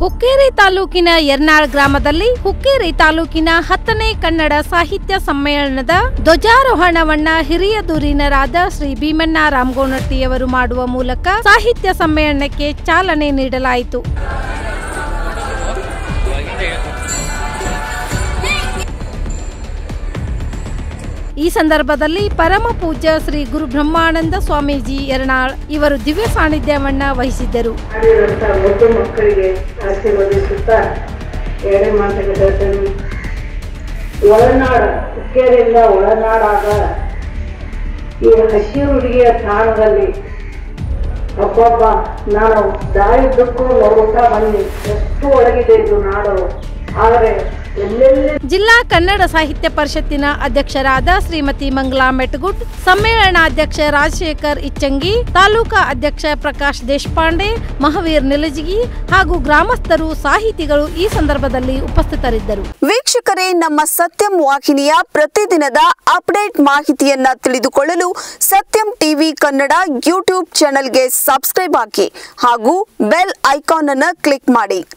ಹುಕ್ಕೇರಿ ತಾಲೂಕಿನ ಯರ್ನಾಳ್ ಗ್ರಾಮದಲ್ಲಿ ಹುಕ್ಕೇರಿ ತಾಲೂಕಿನ 10ನೇ ಕನ್ನಡ ಸಾಹಿತ್ಯ ಸಮ್ಮೇಳನದ ಧ್ವಜಾರೋಹಣವನ್ನ ಹಿರಿಯ ಧುರೀಣರಾದ ಶ್ರೀ ಭೀಮಣ್ಣ ರಾಮಗೋನಟ್ಟಿಯವರು ಮಾಡುವ ಮೂಲಕ ಸಾಹಿತ್ಯ ಸಮ್ಮೇಳನಕ್ಕೆ ಚಾಲನೆ ನೀಡಲಾಯಿತು. ಈ ಸಂದರ್ಭದಲ್ಲಿ ಪರಮ ಪೂಜ್ಯ ಶ್ರೀ ಗುರು ಬ್ರಹ್ಮಾನಂದ ಸ್ವಾಮೀಜಿ ಯರ್ನಾಳ್ ಇವರು ದಿವ್ಯ ಸಾನ್ನಿಧ್ಯವನ್ನ ವಹಿಸಿದ್ದರು. ಮಕ್ಕಳಿಗೆ ಆಶೀರ್ವದಿಸುತ್ತಾ ಎರಡೇ ಮಾತಿಗೆ ಹೇಳ್ತೇನೆ. ಒಳನಾಡು ಹುಕ್ಕೇರಿಯಿಂದ ಒಳನಾಡಾಗ ಈ ಹಸಿ ಹುಡುಗಿಯ ತಾಣದಲ್ಲಿ ಒಬ್ಬೊಬ್ಬ ನಾನು ದಾರಿದ್ದಕ್ಕೂ ನೋಡುತ್ತಾ ಬನ್ನಿ ಎಷ್ಟು ಒಳಗಿದೆ ಇದು ನಾಡು. ಆದರೆ ಜಿಲ್ಲಾ ಕನ್ನಡ ಸಾಹಿತ್ಯ ಪರಿಷತ್ತಿನ ಅಧ್ಯಕ್ಷರಾದ ಶ್ರೀಮತಿ ಮಂಗಲಾ ಮೆಟಗುಡ್, ಸಮ್ಮೇಳನಾಧ್ಯಕ್ಷ ರಾಜಶೇಖರ್ ಇಚ್ಚಂಗಿ, ತಾಲೂಕಾ ಅಧ್ಯಕ್ಷ ಪ್ರಕಾಶ್ ದೇಶಪಾಂಡೆ, ಮಹಾವೀರ್ ನಿಲಜಿಗಿ ಹಾಗೂ ಗ್ರಾಮಸ್ಥರು, ಸಾಹಿತಿಗಳು ಈ ಸಂದರ್ಭದಲ್ಲಿ ಉಪಸ್ಥಿತರಿದ್ದರು. ವೀಕ್ಷಕರೇ, ನಮ್ಮ ಸತ್ಯಂ ವಾಹಿನಿಯ ಪ್ರತಿದಿನದ ಅಪ್ಡೇಟ್ ಮಾಹಿತಿಯನ್ನ ತಿಳಿದುಕೊಳ್ಳಲು ಸತ್ಯಂ ಟಿವಿ ಕನ್ನಡ ಯೂಟ್ಯೂಬ್ ಚಾನೆಲ್ಗೆ ಸಬ್ಸ್ಕ್ರೈಬ್ ಆಗಿ ಹಾಗೂ ಬೆಲ್ ಐಕಾನ್ ಅನ್ನು ಕ್ಲಿಕ್ ಮಾಡಿ.